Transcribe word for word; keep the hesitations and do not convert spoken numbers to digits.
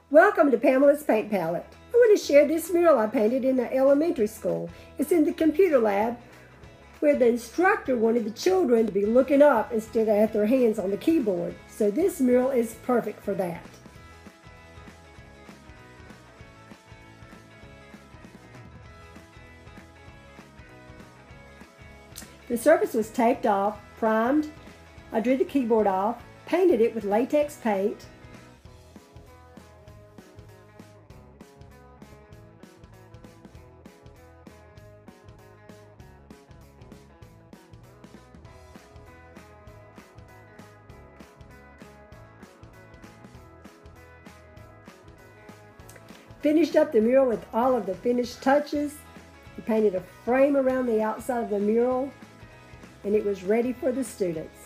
Welcome to Pamela's Paint Palette. I want to share this mural I painted in the elementary school. It's in the computer lab where the instructor wanted the children to be looking up instead of at their hands on the keyboard. So this mural is perfect for that. The surface was taped off, primed. I drew the keyboard off, painted it with latex paint. Finished up the mural with all of the finished touches. We painted a frame around the outside of the mural, and it was ready for the students.